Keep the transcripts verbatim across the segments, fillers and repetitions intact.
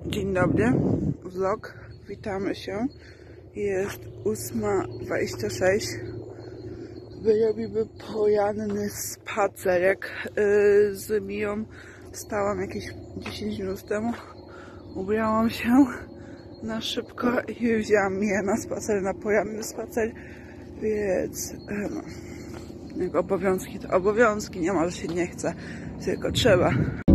Dzień dobry, vlog, witamy się. Jest ósma dwadzieścia sześć. Wyrobimy poranny spacerek yy, z Miją. Wstałam jakieś dziesięć minut temu. Ubrałam się na szybko i wzięłam Miję na spacer, na poranny spacer. Więc yy, no, jak obowiązki to obowiązki, nie ma, że się nie chce, tylko trzeba.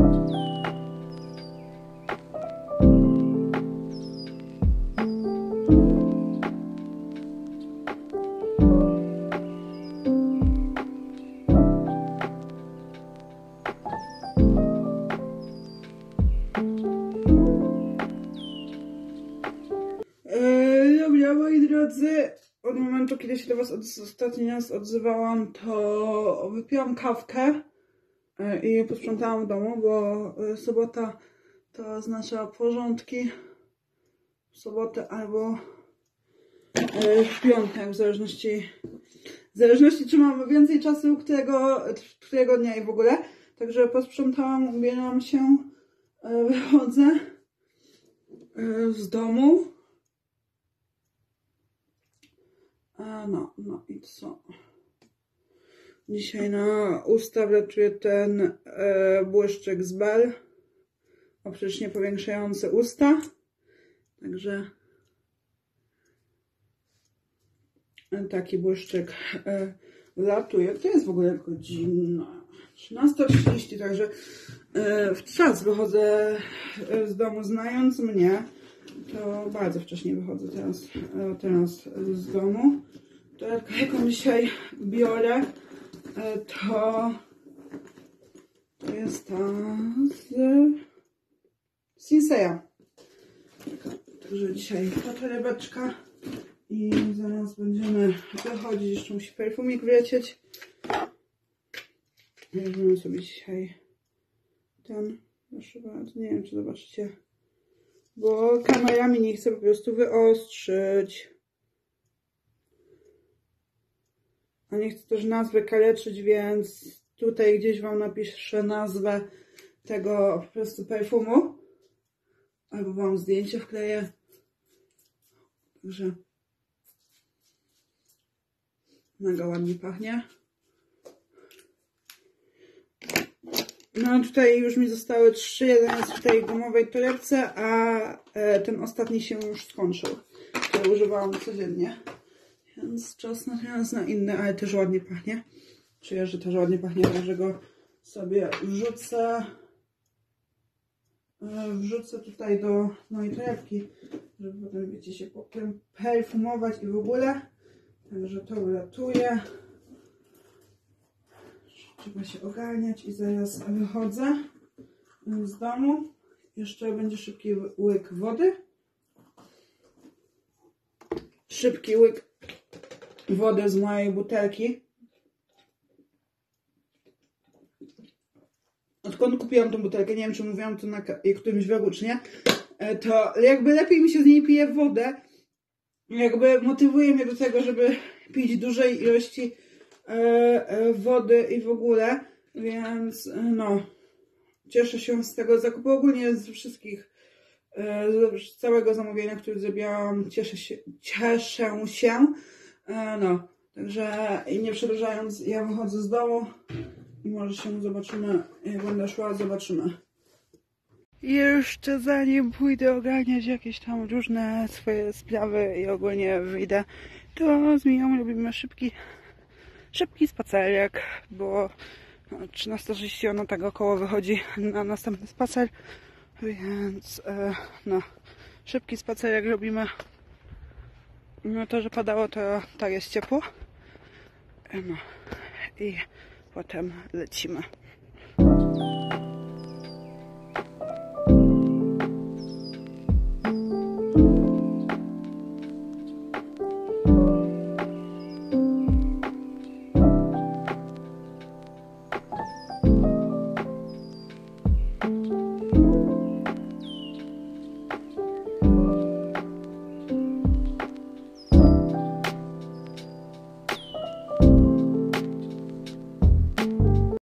Dobra, moi drodzy, od momentu, kiedy się do was od, ostatni raz odzywałam, to wypiłam kawkę i posprzątałam w domu, bo sobota to oznacza porządki w sobotę albo w piątek, w zależności, w zależności czy mam więcej czasu, którego, którego dnia i w ogóle. Także posprzątałam, ubieram się, wychodzę z domu. No, no i co? Dzisiaj na usta wleczyję ten e, błyszczyk z Bell, optycznie powiększający usta. Także taki błyszczyk e, latuje. To jest w ogóle godzina trzynasta trzydzieści, także e, w czas wychodzę z domu, znając mnie. To bardzo wcześnie wychodzę teraz, teraz z domu. Torebkę, jaką dzisiaj biorę, to, to jest ta z Sinseya. Także dzisiaj ta torebeczka i zaraz będziemy wychodzić. Jeszcze musi perfumik wlecieć. Weźmiemy sobie dzisiaj ten, proszę bardzo, nie wiem czy zobaczycie, bo kamerami nie chcę po prostu wyostrzyć. A nie chcę też nazwy kaleczyć, więc tutaj gdzieś wam napiszę nazwę tego po prostu perfumu. Albo wam zdjęcie wkleję. Także mega ładnie pachnie. No tutaj już mi zostały trzy, jeden jest w tej gumowej torebce, a ten ostatni się już skończył, który używałam codziennie. Więc czas natomiast na inny, ale też ładnie pachnie. Czuję, że też ładnie pachnie, także go sobie wrzucę. Wrzucę tutaj do mojej torebki, żeby potem, wiecie, się potem perfumować i w ogóle. Także to uratuję. Trzeba się ogarniać i zaraz wychodzę z domu. Jeszcze będzie szybki łyk wody. Szybki łyk wody z mojej butelki. Odkąd kupiłam tą butelkę, nie wiem czy mówiłam to na którymś vlogu czy nie, to jakby lepiej mi się z niej pije wodę. Jakby motywuje mnie do tego, żeby pić dużej ilości wody i w ogóle, więc no, cieszę się z tego zakupu, ogólnie z wszystkich, z całego zamówienia, które zrobiłam, cieszę się, cieszę się, no, także nie przedłużając, ja wychodzę z domu i może się zobaczymy, jak będę szła, zobaczymy. Jeszcze zanim pójdę ogarniać jakieś tam różne swoje sprawy i ogólnie wyjdę, to z Miją robimy szybki Szybki spacerek, bo trzynasta trzydzieści ona tak około wychodzi na następny spacer, więc no, szybki spacerek robimy. No to, że padało, to tak jest ciepło. No i potem lecimy.